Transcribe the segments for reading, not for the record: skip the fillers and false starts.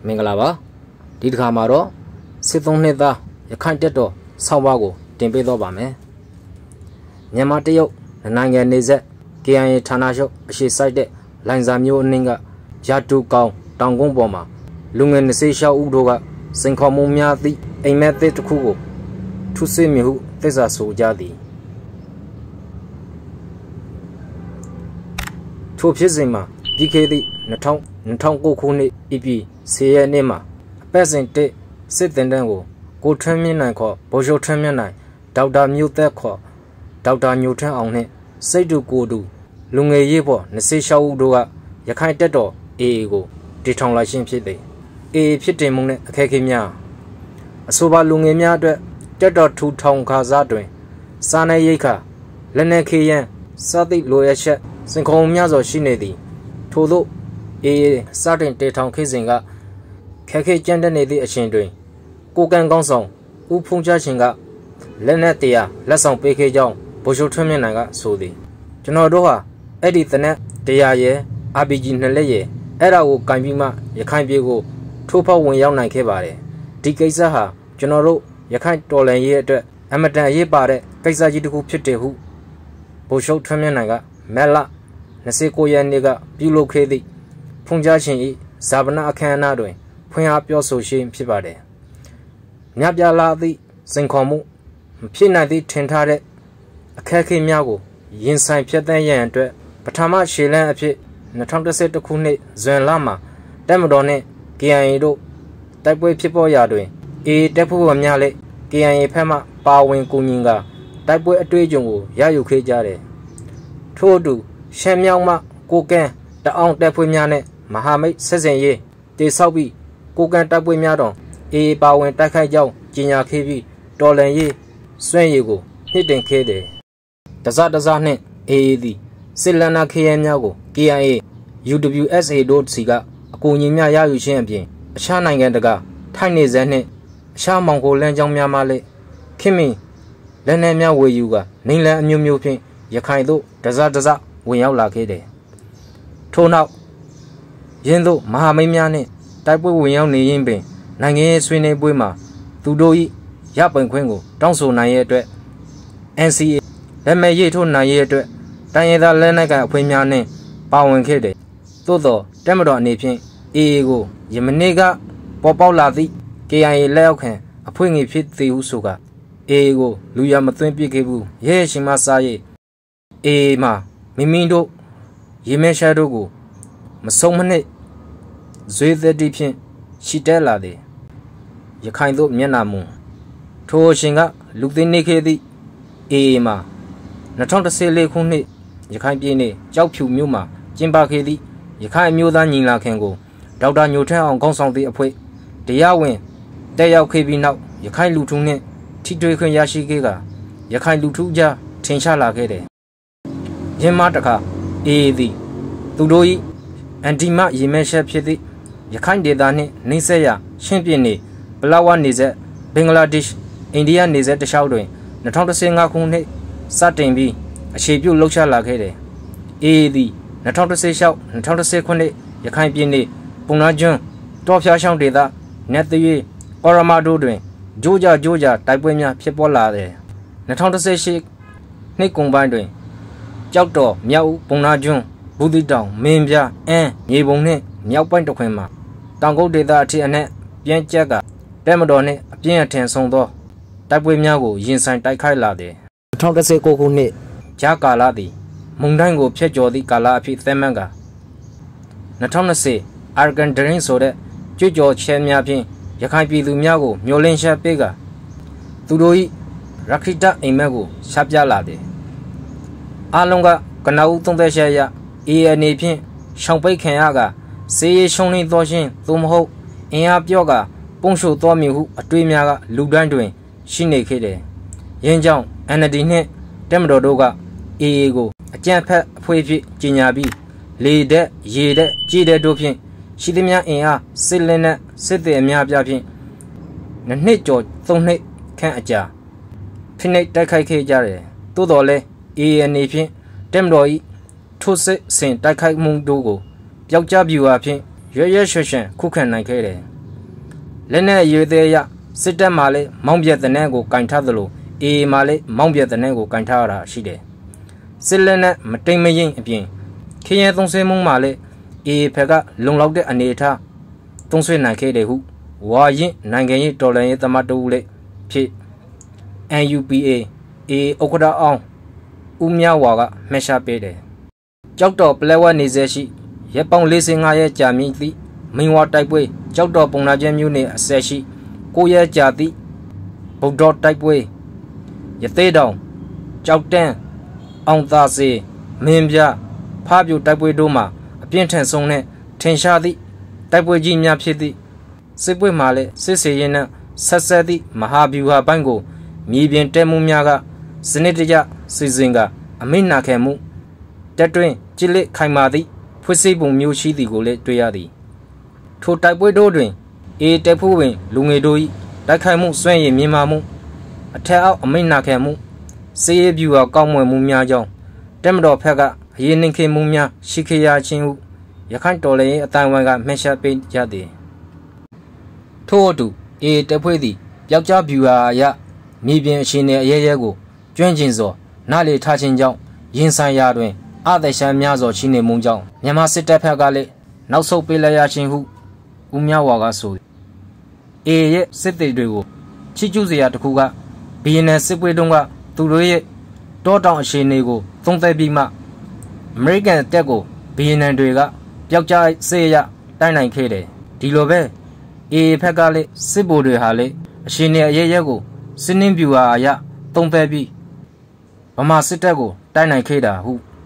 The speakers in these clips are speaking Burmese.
မင်္ဂလာပါဒီတစ်ခါမှာတော့စစ်သုံးနှစ်သားရခိုင်တပ်တော်ဆောင်းပါးကိုတင်ပေးတော့ပါမယ်မြန်မာတရုတ်နိုင်ငံနေဆက် KIA ဌာနချုပ်အရှိစိုက်တဲ့လိုင်ဇာမျိုးအနှင်းကရာတူကောင်တောင်ကုန်းပေါ်မှာလူငယ်26ဦးတို့ကစိန်ခေါ်မှုများသည့်အိမ်မက်တစ်ခုကိုထုစစ်မြဟုသစ္စာဆိုကြသည်ထိုဖြစ်စဉ်မှာပြီးခဲ့သည့်2009ခုနှစ်10ရက်နေ့မှာအပတ်စဉ်1စစ်တင်တန်းကိုထွန်းမြင့်နိုင်ခေါ်ဗိုလ်ချုပ်ထွန်းမြင့်နိုင်ဒေါက်တာမျိုးသက်ခေါ်ဒေါက်တာညိုထွန်းအောင်နှင့်စိတ်တူကိုတူလူငယ်ရေးပေါ်26ဦးတို့ကရခိုင်တပ်တော် AA ကိုတည်ထောင်လိုက်ခြင်းဖြစ်သည် AA ဖြစ်တင်မှုနဲ့အခက်အခဲများအဆိုပါလူငယ်များအတွက်တပ်တော်ထူထောင်ခါစားတွင်စားနယ်ရိတ်ခါလက်နက်ခေရန်စသည့်လိုအပ်ချက်စင်ခုံများစွာရှိနေသည်ထို့သော AA စတင်တည်ထောင်ခဲ့စဉ်ကခက်ခဲကြမ်းတမ်းနေသည့်အချိန်တွင်ကိုကန်ကောင်းဆောင်ဦးဖုံးချရှင်ကလက်နက်တရားလက်ဆောင်ပေးခဲ့ကြောင်းဗိုလ်ချုပ်ထွန်းမြင့်နိုင်ကဆိုသည်ကျွန်တော်တို့ဟာအဲ့ဒီတနက်တရားရဲ့ RPG နှစ်လက်ရဲ့အဲ့ဒါကိုကင်ပြီးမှရခိုင်ပြည်ကိုထိုးဖောက်ဝင်ရောက်နိုင်ခဲ့ပါတယ်ဒီကိစ္စဟာကျွန်တော်တို့ရခိုင်တော်လှန်ရေးအတွက်အမတန်အရေးပါတဲ့ကိစ္စကြီးတစ်ခုဖြစ်တယ်ဟုဗိုလ်ချုပ်ထွန်းမြင့်နိုင်ကမက်လ29ရက်နေ့ကပြုလုပ်ခဲ့သည့်ဖုန်ကြားရှင်၏ဇာပနာအခမ်းအနားတွင်ဖွင့်အားပြောဆိုခြင်းဖြစ်ပါတယ်မြပြလာသည့်စင်ခေါ်မှုမဖြစ်နိုင်သည့်ထင်ထားတဲ့အခက်အခဲများကိုရင်ဆိုင်ဖြတ်သန်းရန်အတွက်ပထမရှေ့လန်းအဖြစ်2011ခုနှစ်ဇွန်လမှာတပ်မတော်နှင့် KIA တို့တိုက်ပွဲဖြစ်ပေါ်ရာတွင် AA တပ်ဖွဲ့ဝင်များလည်း KIA ဖက်မှပါဝင်ကူညီကတိုက်ပွဲအတွေ့အကြုံကိုရယူခဲ့ကြတယ်ထို့အတူရှမ်းမြောက်မှကိုကန်းတအောင်တပ်ဖွဲ့များနဲ့မဟာမိတ်ဆက်ဆံရေးတည်ဆောက်ပြီးကိုကန်းတပ်ဖွဲ့များတော့ AA ပါဝင်တိုက်ခိုက်ကြောင်းကြေညာခဲ့ပြီးတော်လှန်ရေးစွန့်ရည်ကိုနှိမ့်တင်ခဲ့တယ်တစနှင့် AA သည်စစ်လက်နက်ခဲယမ်းများကို KIA UWSA တို့စီကအကူအညီများရယူခြင်းအပြင်အခြားနိုင်ငံတကာထိုင်းနေဆက်နှင့်အခြားမောင်ကိုလမ်းကြောင်းများမှလည်းခင်မင်လက်နက်များဝယ်ယူကနေလန်အမျိုးမျိုးဖြင့်ရခိုင်သို့တစဝင်ရောက်လာခဲ့တယ်ထို့နောက်ရင်းသို့မဟာမိတ်များနှင့်တိုက်ပွဲဝင်ရောက်နေရင်ပင်နိုင်ငံရေးဆွေးနွေးပွဲမှာသူတို့၏ရပိုင်ခွင့်ကိုတောင်းဆိုနိုင်ရတဲ့အတွက် NCA လက်မှတ်ရေးထိုးနိုင်ရတဲ့အတွက်တိုင်းရင်းသားလက်နက်ကိုင်အဖွဲ့များနှင့်ပါဝင်ခဲ့တယ်သို့သောတပ်မတော်အနေဖြင့် AA ကိုယမနေ့ကပေါ်ပေါက်လာသည့် KIA လက်အောက်ခံအဖွဲ့ငယ်ဖြစ်သည်ဟုဆိုက AA ကိုလူရမသွင်းပြခဲ့ဘူးရဲရှင်မစားရဲ့ AA မှာမိတို့ရေမဲရှားတို့ကိုမဆုံးမနစ်ဇွေသက်တိဖြင့်ရှိတဲလာသည်ရခိုင်တို့မျက်နှာမူထိုအရှင်ကလူသိနေခဲ့သည့် AA မှာ2014ခုနှစ်ရခိုင်ပြည်နယ်ကြောက်ဖြူမြို့မှာကျင်းပခဲ့သည့်ရခိုင်အမျိုးသားညီလာခံကိုဒေါက်တာညိုထွန်းအောင်ခေါင်းဆောင်သည့်အဖွဲ့တရားဝင်တက်ရောက်ခဲ့ပြီးနောက်ရခိုင်လူထုနှင့်ထိတွေ့ခွင့်ရရှိခဲ့ကရခိုင်လူထုကြားထင်ရှားလာခဲ့တယ်ရင်းမတခါ AA သည်သူတို့၏အန်တီမရေမဲရှက်ဖြစ်သည့်ရခိုင်ဒေသနှင့်နှိစက်ရရှင်းပြနေပလောဝနေဆက်ဘင်္ဂလားဒေ့ရှ်အိန္ဒိယနေဆက်တခြားတွင်2015ခုနှစ်စတင်ပြီးအခြေပြုလှုပ်ရှားလာခဲ့တယ် AA သည်2016-2019ခုနှစ်ရခိုင်ပြည်နယ်ပုံနာကျွန်းတောဖျားရှောင်းဒေသနတ်သေးအော်ရမာဒိုတွင်ဂျိုးကြတိုက်ပွဲများဖြစ်ပေါ်လာတယ်2018နှစ်ကုန်ပိုင်းတွင်ကြောက်တော်မြောက်ပုံနာကျွန်းဘူးတိတောင်မင်းပြအင်းမြေပုံနှင့်မြောက်ပိုင်းတစ်ခွင်မှာတောင်ကုတ်ဒေသအထက်အနက်ပြန်ကျက်ကတဲမတော်နှင့်အပြင်းအထန်ဆုံးသောတိုက်ပွဲများကိုရင်ဆိုင်တိုက်ခိုက်လာတယ်2019ခုနှစ်ဂျာကာလာသည်မုန်တိုင်းကိုဖျက်ကျော်သည့်ကာလအဖြစ်သတ်မှတ်က2020အာဂန်ဒရင်ဆိုတဲ့ကြွကြော်ချဲများဖြင့်ရခိုင်ပြည်သူများကိုမျောလင်းရှာပေးကသူတို့၏ရခိတအိမ်မက်ကိုရှာပြလာတယ်အားလုံးကကနအူ38ရ ANA ဖြင့်ရှောင်ပိတ်ခံရကစေးရှုံးနေသောခြင်းသို့မဟုတ်အင်အားပြော့ကပုံရှို့တော်မူဟုအတွေ့များကလူတိုင်းတွင်ရှိနေခဲ့တယ်။ယင်းကြောင့် NLD နှင့်တပ်မတော်တို့က AA ကိုအကြမ်းဖက်အဖွဲ့ဖြစ်ကြီးညာပြီးလေတဲ့ရေတဲ့ကြည်တဲ့တို့ဖြင့်ရှိသမျှအင်အားစစ်လက်နက်စစ်သည်အများပြဖြင့်နှစ်ကျော်3နှစ်ခန့်အကြာဖိနှိပ်တိုက်ခိုက်ခဲ့ကြတယ်။သို့တော်လည်း AA အနေဖြင့်တပ်မတော်၏ထိုးစစ်ဆင်တိုက်ခိုက်မှုတို့ကိုပျောက်ကြားပြူအဖြစ်ရွရွှဲရွှဲခုခံနိုင်ခဲ့တယ်။လက်နဲ့ရွေသေးရစစ်တပ်မှလည်းမောင်းပြတဲ့နဲ့ကိုကင်ထားသလိုအေးမှလည်းမောင်းပြတဲ့နဲ့ကိုကင်ထားရတာရှိတယ်စစ်လက်နဲ့မတိမ်မရင်အပြင်ခရဲသုံးဆွဲမှုမှလည်းအေးဖက်ကလုံလောက်တဲ့အနေထားသုံးဆွဲနိုင်ခဲ့တယ်ဟုဝါရင်နိုင်ငံရေးတော်လှန်ရေးသမားတို့လည်းဖြစ် NUPA အေးဥက္ကဋ္ဌအောင်ဦးမြဝါကမှတ်ရှာပေးတယ်ကြောက်တော်ပလဲဝတ်နေစေရှိရပ်ပေါင်း45ရက်ကြာမြင့်သည့်မင်းဝါတိုက်ပွဲကြောက်တော်ပုံနာကျင်းမျိုးနေအဆက်ရှိ9ရက်ကြာသည့်ဗုဒ္ဓတိုက်ပွဲရသေးတောင်ကြောက်တန်းအောင်သာစေမင်းပြဖားပြူတိုက်ပွဲတို့မှာအပြင်းထန်ဆုံးနဲ့ထင်ရှားသည့်တိုက်ပွဲကြီးများဖြစ်သည့်စစ်ပွဲမှာလည်းစစ်စေရင်နဲ့ဆက်ဆက်သည့်မဟာဗျူဟာပိုင်းကိုမြေပြင်တဲမှုများကစနစ်တကျစီစဉ်ကအမိန့်နာခံမှုတက်တွင်ကြည်လက်ခိုင်မာသည့်ဖွဲ့စည်းပုံမျိုးရှိသည်ကိုလည်းတွေ့ရသည်ထိုတိုက်ပွဲတို့တွင်အေတက်ဖို့ဝင်လူငယ်တို့၏တိုက်ခိုက်မှုစွန့်ရည်မြင်မာမှုအထက်အောက်အမိန့်နာခံမှုစေရေးဗျူဟာကောင်းမွန်မှုများကြောင့်တက်မတော်ဖက်ကအရေးနှင်ခေမှုများရှိခရခြင်းဟုရခိုင်တော်လည်းအတိုင်းဝိုင်းကမှတ်ချက်ပေးကြသည်ထို့အတူအေတက်ဖွဲ့သည်ပျောက်ကြားဗျူဟာအရမြေပြင်အခြေအနေအရရဲကိုကျွမ်းကျင်စွာနားလေထားခြင်းကြောင့်ရင်ဆိုင်ရာတွင်အသက်ရှမ်းများစွာရှိနေမှုကြောင့်မြန်မာစစ်တပ်ဖက်ကလည်းနောက်ဆုတ်ပေးလိုက်ရခြင်းဟုဦးမြဝါကဆိုအေရဲ့စစ်သည်တွေကိုချီးကျူးစရာတခုကဘီယန်နယ်စစ်ပွဲတုန်းကသူတို့ရဲ့တောတောင်အခြေအနေကိုသုံးသပ်ပြီးမှအမေရိကန်တပ်ကိုဘီယန်နယ်တွေကပျောက်ကြားစေရတိုက်နိုင်ခဲ့တယ်ဒီလိုပဲအေဖက်ကလည်းစစ်ဗိုလ်တွေဟာလည်းအခြေအနေအရရဲကိုစစ်နှင်းပြူဟာအရသုံးသပ်ပြီးဗမာစစ်တပ်ကိုတိုက်နိုင်ခဲ့တာဟု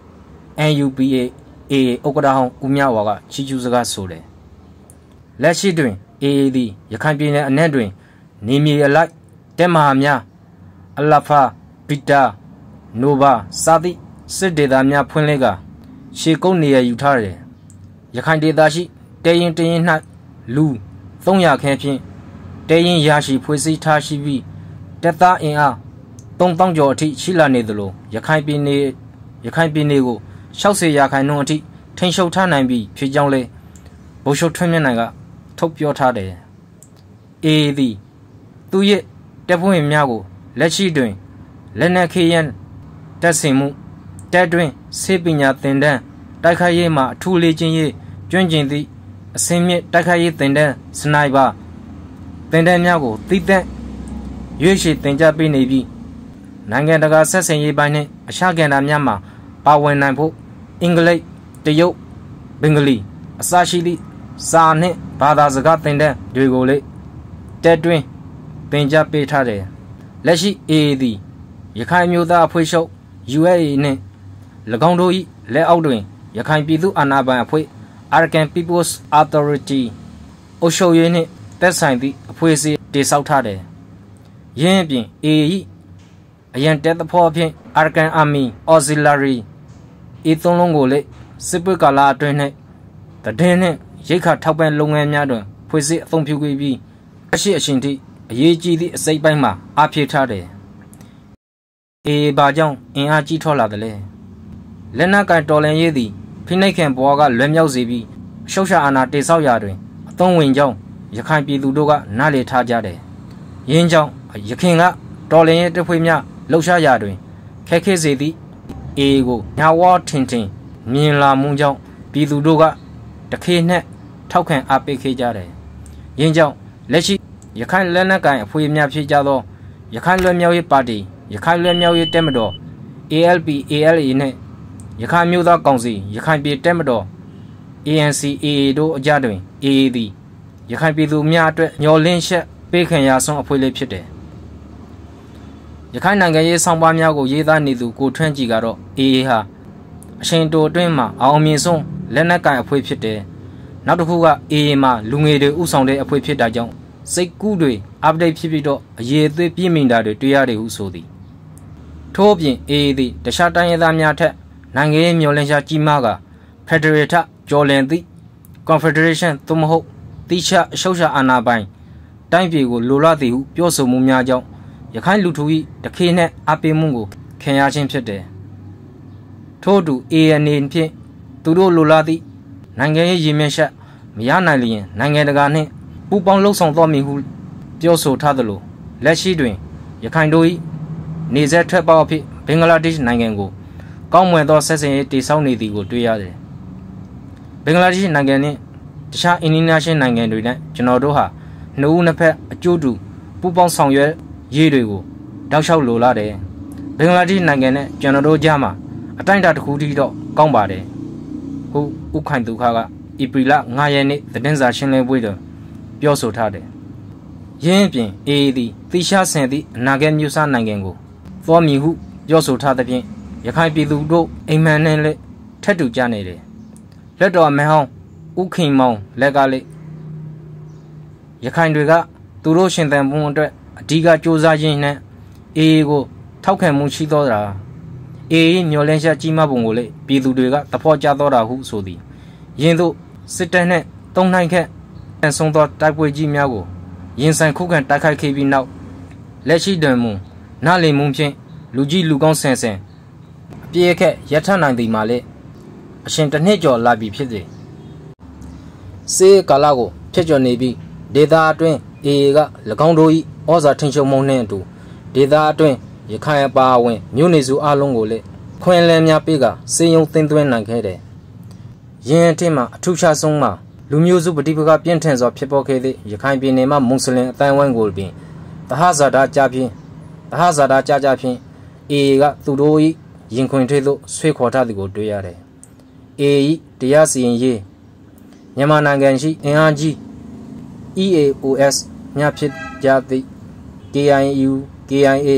NUPA အေဥက္ကဋ္ဌဟောင်းဦးမြဝါကချီးကျူးစကားဆိုတယ်လက်ရှိတွင်အေသည်ရခိုင်ပြည်နယ်အနှံ့တွင်နေမြေအလိုက်တက်မဟာများအလဖာပီတာနိုဗာစာသည့်စစ်ဒေသများဖွင့်လှစ်ကရှေကုန်းနေရယူထားတယ်ရခိုင်ဒေသရှိတဲရင်တရင်၌လူ300ခန်းဖြင့်တဲရင်ရရှိဖွဲ့စည်းထားရှိပြီးတက်သားအင်အား3000ကျော်အထိရှိလာနေသလိုရခိုင်ပြည်နယ်ကို60ရာခိုင်နှုန်းအထိထိန်းချုပ်ထားနိုင်ပြီးဖြစ်ကြောင်းလဲဗိုလ်ချုပ်ထွန်းမြတ်နိုင်ကထုတ်ပြောထားတယ်အေသည်သူရဲ့တပ်ဖွဲ့ဝင်များကိုလက်ရှိတွင်လက်နက်ခေရန်တပ်ဆင်မှုတပ်တွင်စေပညာသင်တန်းတိုက်ခိုက်ရေးမှာအထူးလေ့ကျင့်ရေးကျွမ်းကျင်သည့်အစင်းမြင့်တိုက်ခိုက်ရေးသင်တန်းစနိုက်ပါသင်တန်းများကိုသိသက်ရွေးချယ်သင်ကြားပေးနေပြီးနိုင်ငံတကာဆက်ဆံရေးပိုင်းနဲ့အရှကဏ္ဍများမှာပါဝင်နိုင်ဖို့အင်္ဂလိပ်တရုတ်ဘင်္ဂလီအစရှိသည့်စာနှင့်ဘာသာစကားသင်တန်းတွေကိုလည်းတက်တွင်သင်ကြားပေးထားတယ်လက်ရှိ AA သည်ရခိုင်မျိုးသားအဖွဲ့ချုပ် UAA နှင့်၎င်းတို့၏လက်အောက်တွင်ရခိုင်ပြည်သူ့အာဏာပိုင်အဖွဲ့ Arakan People's Authority အုပ်ချုပ်ရေးနှင့်သက်ဆိုင်သည့်အဖွဲ့အစည်းတည်ဆောက်ထားတယ်ယင်းအပြင် AA ၏အရန်တက်သဖို့ဖြင့် Arakan Army Auxiliary ဤသုံးလုံးကိုလည်းစစ်ပွဲကာလအတွင်း၌တည်င်းနှင့်ရိတ်ခါထောက်ပံ့လုပ်ငန်းများတွင်ဖွဲ့စည်းအသုံးပြုခဲ့ပြီးအရှိအရှင်ထိအရေးကြီးသည့်အစိပ်ပိုင်းမှာအားဖြည့်ထားတယ်။အေဘာကြောင့်အင်အားကြီးထွားလာတယ်လဲ။လက်နက်ကန်တော်လန်ရေးသည်ဖိနှိပ်ခံဘဝကလွယ်မြောက်စေပြီးရှုပ်ရှာအာဏာတိဆောက်ရာတွင်အသုံးဝင်ကြောင်းရခိုင်ပြည်သူတို့ကနားလည်ထားကြတယ်။ယင်းကြောင့်ရခင်ကတော်လန်ရေးတပ်ဖွဲ့များလှုပ်ရှားရာတွင်ခက်ခဲစေသည့်အေကိုညာဝထင်ထင်မြင်လာမှုကြောင့်ပြည်သူတို့ကတခေနဲ့ထောက်ခံအားပေးခဲ့ကြတယ်။ယင်းကြောင့်လက်ရှိရခိုင်လက်နက်ကိုင်အဖွဲ့များဖြစ်ကြသောရခိုင်လွတ်မြောက်ရေးပါတီရခိုင်လွတ်မြောက်ရေးတပ်မတော် ALP ALA နဲ့ရခိုင်မျိုးသားကောင်စီရခိုင်ပြည်တပ်မတော် ANC AA တို့အကြတွင် AA သည်ရခိုင်ပြည်သူများအတွက်ညှော်လင်းချက်ပေးခံရဆုံးအဖွဲ့လေးဖြစ်တယ်။ရခိုင်နိုင်ငံရေးဆောင်ပါများကိုရေးသားနေသူကိုထွန်းကြည်ကတော့ AA ဟာအရှင်တိုအတွင်းမှာအောင်မြင်ဆုံးလက်နက်ကိုင်အဖွဲ့ဖြစ်တယ်။နောက်တစ်ခုက AA မှာလူငယ်တွေဥဆောင်တဲ့အဖွဲ့ဖြစ်တာကြောင့်စိတ်ကူးတွေ update ဖြစ်ပြီးတော့အရေးအသွေးပြည့်မိတာတွေတွေ့ရတယ်ဟုဆိုသည်ထို့အပြင် AA သည်တခြားတိုင်းရင်းသားများထက်နိုင်ငံရေးမျှော်လင့်ချက်ကြီးမားက Federal ထကျော်လင်သည့် Confederation သို့မဟုတ်တိကျအရှုပ်ရှာအာဏာပိုင်တိုင်းပြည်ကိုလိုလားသည်ဟုပြောဆိုမှုများကြောင့်ရခိုင်လူထု၏တခေနှင့်အပိမှုကိုခံရခြင်းဖြစ်တယ်ထို့တူ ANA ဖြင့်သူတို့လိုလားသည့်နိုင်ငံရေးရည်မှန်းချက်မရနိုင်လျင်နိုင်ငံတကာနှင့်ပူပေါင်းလှုပ်ဆောင်တော်မူဟုပြောဆိုထားသလိုလက်ရှိတွင်ရခိုင်တို့၏နေဆက်ထွက်ပေါက်အဖြစ်ဘင်္ဂလားဒေ့ရှ်နိုင်ငံကိုကောင်းမွန်သောဆက်ဆံရေးတည်ဆောက်နေသည်ကိုတွေ့ရတယ်။ဘင်္ဂလားဒေ့ရှ်နိုင်ငံနှင့်တခြားအင်ဒီနာရှင်နိုင်ငံတွေနဲ့ကျွန်တော်တို့ဟာနှစ်ဦးနှစ်ဖက်အကျိုးတူပူးပေါင်းဆောင်ရွက်ရေးတွေကိုတောက်လျှောက်လိုလာတယ်။ဘင်္ဂလားဒေ့ရှ်နိုင်ငံနဲ့ကျွန်တော်တို့ကြားမှာအတိုင်းအတာတစ်ခုတည်းတော့ကောင်းပါတယ်။ဟုတ်ဥခိုင်ဒုက္ခကဧပြီလ9ရက်နေ့သတင်းစာရှင်းလင်းပွဲတွင်ပြောဆိုထားတယ်။ယင်းပြင်အေးသည်တိရှားဆင်သည့်အနာဂတ်မျိုးစားနိုင်ငံကိုသောမည်ဟုပြောဆိုထားသဖြင့်ရခိုင်ပြည်သူတို့အိမ်မန်နဲ့လက်ထက်တူကြနေတယ်။လက်တော်မဟောင်းဥခင်မောင်လက်ကလေးရခိုင်တွေကသူတို့ရှင်သန်မှုအတွက်အဓိကစ조사ခြင်းနဲ့အေးကိုထောက်ခံမှုရှိသောတာအေးမျောလင်းရှာကြီးမားပုံကိုလေပြည်သူတွေကသဘောကျသောတာဟုဆိုသည်ယင်းတို့စစ်တပ်နဲ့တုံးနိုင်ခက်အဆုံသောတိုက်ပွဲကြီးများကိုရင်ဆိုင်ခုခံတိုက်ခိုက်ခဲ့ပြီးနောက်လက်ရှိတွင်မူနားလည်မှုဖြင့်လူကြီးလူကောင်းဆန်ဆန်အပြည့်အခက်ရထနိုင်သည်မှာလေအရှင်တစ်နှစ်ကျော်လာပြီဖြစ်သည်စေကာလကိုဖြစ်ကျော်နေပြီးဒေသအတွင်းအေက၎င်းတို့၏ဩဇာထိန်ချုပ်မှုနှင့်အတူဒေသအတွင်းရခိုင်အပါအဝင်မြို့နေစုအလုံးကိုလေခွင်လန်းများပေးကစေယုံသင်းသွင်းနိုင်ခဲ့တယ်။ယင်းအထက်မှာအထူးခြားဆုံးမှာလူမျိုးစုပဋိပက္ခပြင်းထန်စွာဖြစ်ပေါ်ခဲ့သည့်ရခိုင်ပြည်နယ်မှာမွတ်စလင်အတိုင်းဝိုင်းကိုပင်တဟဇာတာကြဖြင့်အေကသူတို့၏ရင်ခွင်ထွေးသို့ဆွေးခေါ်ထားသည်ကိုတွေ့ရတယ်။အေ၏တရားစီရင်ရေးမြန်မာနိုင်ငံရှိအင်အားကြီး EAOS မြဖြစ်ကြသည့် KIU KIA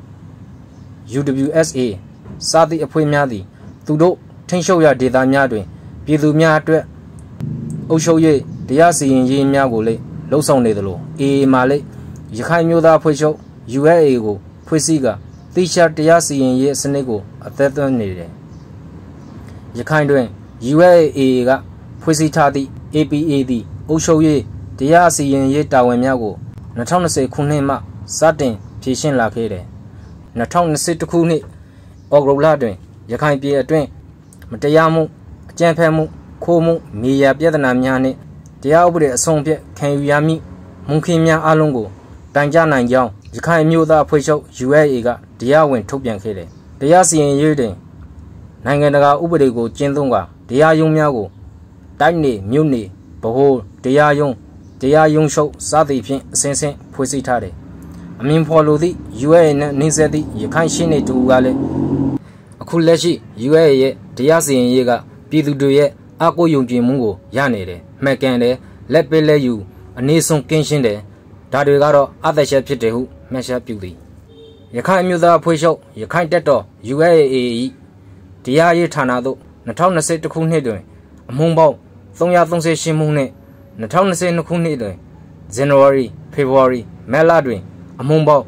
UWSA စသည့်အဖွဲ့များသည်သူတို့ထိန်းချုပ်ရဒေသများတွင်ပြည်သူများအတွက်အုပ်ချုပ်ရေးတရားစီရင်ရေးများကိုလည်းလှုပ်ဆောင်နေသလိုအေမာလည်းရခိုင်မျိုးသားဖွဲ့ချုပ် ULA ကိုဖွဲ့စည်းကတိကျတရားစီရင်ရေးစနစ်ကိုအသက်သွင်းနေတယ်။ရခိုင်တွင် ULA ကဖွဲ့စည်းထားသည့် APA သည်အုပ်ချုပ်ရေးတရားစီရင်ရေးတာဝန်များကို2020ခုနှစ်မှစတင်ဖြည့်ရှင်းလာခဲ့တယ်။2021ခုနှစ်ဩဂုတ်လတွင်ရခိုင်ပြည်အတွင်းမတရားမှုအကြမ်းဖက်မှုခိုးမှုမြေယာပြဿနာများနှင့်တရားဥပဒေအဆုံးအဖြတ်ခံယူရမည့်မှုခင်းများအလုံးကိုတိုင်ကြားနိုင်ကြောင်းရခိုင်မျိုးသားအဖွဲ့ချုပ် ULA ကတရားဝင်ထုတ်ပြန်ခဲ့တယ်။တရားစီရင်ရေးတွင်နိုင်ငံတကာဥပဒေကိုကျင့်သုံးကတရားရုံးများကိုတိုင်းနေမြို့နေဗဟိုတရားရုံးချုပ်စသည်ဖြင့်အစဉ်စဉ်ဖွဲ့စည်းထားတယ်။အမင်းဖော်လိုသည့် ULA နဲ့နှိစက်သည့်ရခိုင်ရှင်းနေသူကလည်းအခုလက်ရှိ ULA ရဲ့တရားစီရင်ရေးကပြည်သူတွေရဲ့အကိုယုံကြည်မှုကိုရနေတယ်။မှန်ကန်တယ်လက်ပေးလက်ယူအနည်းဆုံးကင်းရှင်းတယ်ဒါတွေကတော့အသက်ရှက်ဖြစ်တယ်ဟုမှတ်ချက်ပြုသည်ရခိုင်မျိုးသားအဖွဲ့ချုပ်ရခိုင်တပ်တော် ULA ၏တရားရေးဌာနသို့2021ခုနှစ်တွင်အမှုပေါင်း338မှုနှင့်2022ခုနှစ်တွင် January February မဲလတွင်အမှုပေါင်း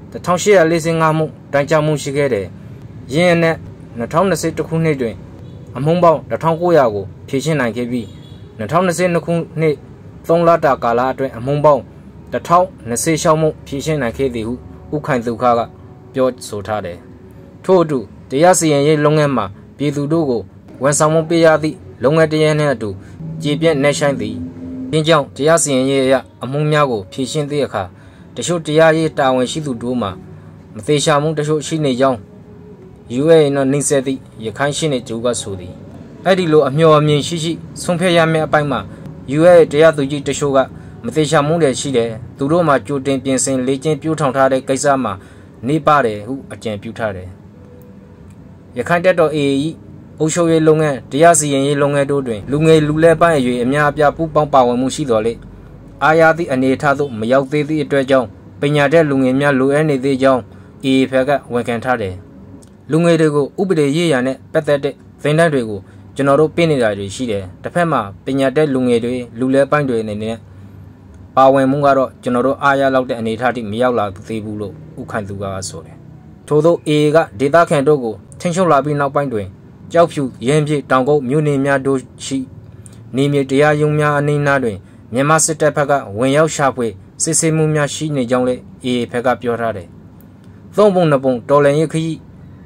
1845မှုတိုင်ကြားမှုရှိခဲ့တယ်။ယင်းနဲ့2021ခုနှစ်တွင်အမှုပေါင်း1900ကိုဖြည့်ရှင်းနိုင်ခဲ့ပြီး2022ခုနှစ်3လတာကာလအတွင်းအမှုပေါင်း1026မှုဖြည့်ရှင်းနိုင်ခဲ့သည်ဟုဥခိုင်ဒုက္ခကပြောဆိုထားတယ်။ထို့အတူတရားစီရင်ရေးလုပ်ငန်းမှာပြည်သူတို့ကိုဝန်ဆောင်မှုပေးရသည့်လုပ်ငန်းတရားနှင့်အတူကြည်ပြည့်နေဆိုင်သည်။ဒီကြောင့်တရားစီရင်ရေးအရအမှုများကိုဖြည့်ရှင်းသည့်အခါတချို့တရားရေးတာဝန်ရှိသူတို့မှာမသေးချာမှုတချို့ရှိနေကြောင်း ULA နှင့်ဆက်သည့်ရခိုင်ရှင်းနေသူကဆိုသည်။အဲ့ဒီလိုအမျှော်အမြင်ရှိဆုံးဖြတ်ရမယ့်အပိုင်းမှာ ULA တရားသူကြီးတချို့ကမသေးချာမှုတွေရှိတယ်သူတို့မှာကြိုတင်ပြင်ဆင်လေ့ကျင့်ပြုထောင်ထားတဲ့ကိစ္စမှာနေပါတယ်ဟုအကြံပြုထားတယ်။ရခိုင်တပ်တော် AA အုပ်ချုပ်ရေးလုပ်ငန်းတရားစီရင်ရေးလုပ်ငန်းတို့တွင်လူငယ်လူလဲပိုင်းအရွယ်အများအပြားပူးပေါင်းပါဝင်မှုရှိတော်လေအာရသည့်အနေအထားသို့မရောက်သေးသည့်အတွက်ကြောင့်ပညာတတ်လူငယ်များလိုအပ်နေသေးကြောင်း AA ဘက်ကဝန်ခံထားတယ်။လူငယ်တွေကိုဥပဒေရေးရာနဲ့ပတ်သက်တဲ့သင်တန်းတွေကိုကျွန်တော်တို့ပြင်နေတာတွေရှိတယ်။တစ်ဖက်မှာပညာတတ်လူငယ်တွေလူလဲပိုင်းတွေအနေနဲ့ပါဝင်မှုကတော့ကျွန်တော်တို့အားရလောက်တဲ့အနေအထားထိမရောက်လာသေးဘူးလို့ဥခိုင်သူကဆိုတယ်။ထို့သော AA ကဒေသခံတို့ကိုထိန်းချုပ်လာပြီးနောက်ပိုင်းတွင်ကြောက်ဖြူရင်းပြတောင်ကုန်းမြို့နယ်များတို့ရှိနေမြေတရားရုံးများအနီးနားတွင်မြန်မာစစ်တပ်ဘက်ကဝင်ရောက်ရှာဖွေစစ်ဆေးမှုများရှိနေကြောင်းလည်း AA ဘက်ကပြောထားတယ်။သုံးပုံနှစ်ပုံတော်လှန်ရေးခရီး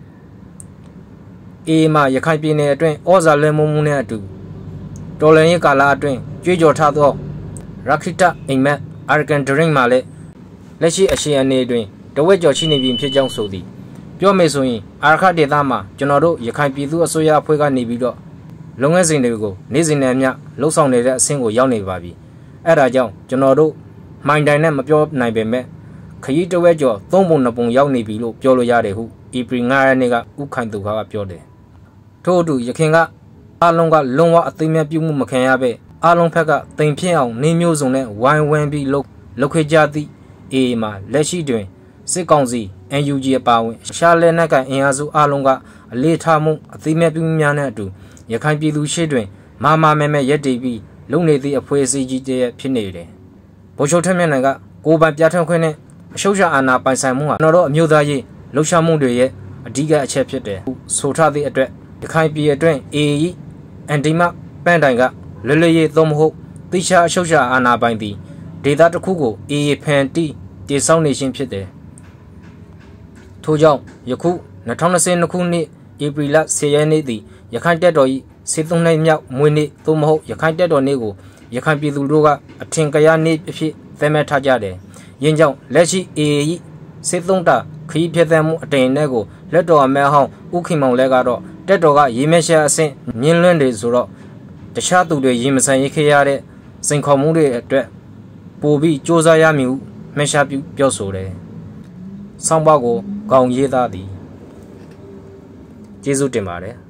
AA မှာရခိုင်ပြည်နယ်အတွင်းဩဇာလွှမ်းမိုးမှုနဲ့အတူတော်လှန်ရေးကာလအတွင်းကြွေးကြော်ထားသော Rakita Imet Arkan Drink မှာလည်းလက်ရှိအရှိအနေတွင်တဝက်ကျော်ရှိနေပြီဖြစ်ကြောင်းဆိုသည်ပြောမယ်ဆိုရင်အာရခဒေသမှာကျွန်တော်တို့ရခိုင်ပြည်သူအစိုးရအဖွဲ့ကနေပြီးတော့လုပ်ငန်းစဉ်တွေကိုနေ့စဉ်နဲ့အမျှလှုပ်ဆောင်နေတဲ့အဆင့်ကိုရောက်နေပါပြီအဲ့ဒါကြောင့်ကျွန်တော်တို့မိုင်းတိုင်းနဲ့မပြောနိုင်ပေမဲ့ခရီးတဝက်ကျော်3ပုံ2ပုံရောက်နေပြီလို့ပြောလို့ရတယ်ဟုဧပြီ9ရက်နေ့ကဥခိုင်သူခါကပြောတယ်ထို့အတူရခင်ကအားလုံးကလုံးဝအသိမြတ်ပြုမှုမခံရပဲအားလုံးဖက်ကတိမ်ဖြစ်အောင်နေမျိုးစုံနဲ့ဝိုင်းဝန်းပြီးလုပ်ခဲ့ကြသည့်အေးမှာလက်ရှိတွင်စစ်ကောင်စီ NUG အပါအဝင်ရှားလက်နက်ကန်အင်အားစုအားလုံးကအလေးထားမှုအသိမြတ်ပြုမှုများနဲ့အတူရခိုင်ပြည်သူရှေ့တွင်မာမာမဲမဲရက်တည်ပြီးလုံနေသည့်အဖွဲ့အစည်းကြီးတည်းဖြစ်နေတယ်ဗိုလ်ချုပ်ထက်မြတ်နိုင်ကကိုယ်ပိုင်ပြဋ္ဌာန်းခွင့်နဲ့အရှုပ်ရှာအာဏာပိုင်ဆိုင်မှုဟာကျွန်တော်တို့အမျိုးသားရေးလှုပ်ရှားမှုတွေရဲ့အဓိကအချက်ဖြစ်တယ်ဆိုထားသည့်အတွက်ရခိုင်ပြည်အတွင်း AE အန်တီမပန်းတိုင်ကလွတ်လပ်ရေးသို့မဟုတ်တိကျအရှုပ်ရှာအာဏာပိုင်သည်ဒေသတစ်ခုကို AA ဖန်တီးတည်ဆောက်နေခြင်းဖြစ်တယ်ထို့ကြောင့်ယခု2022ခုနှစ်ဧပြီလ10ရက်နေ့သည်ရခိုင်တပ်တော်၏စစ်သုံးနှစ်မြောက်မွေးနေ့သို့မဟုတ်ရခိုင်တပ်တော်နေ့ကိုရခိုင်ပြည်သူတို့ကအထင်ကရနေ့အဖြစ်သတ်မှတ်ထားကြတယ်။ယင်းကြောင့်လက်ရှိ AA စစ်သုံးတာခရီးပြတ်သက်မှုအတိမ်နဲ့ကိုလက်တော်အမဲဟောင်းဥခိမောင်လဲကတော့တပ်တော်ကရေမဲရှာအဆင့်မြင်းလွန်းတွေဆိုတော့တခြားသူတွေရေမဆိုင်ရခဲ့ရတဲ့စိန်ခေါ်မှုတွေအတွက်ပို့ပြီးစ조사ရမည်ဟုမှတ်ရှာပြောဆိုတယ်။ဆောင်းပါးကိုကောင်းရေးသားသည်ကျေးဇူးတင်ပါတယ်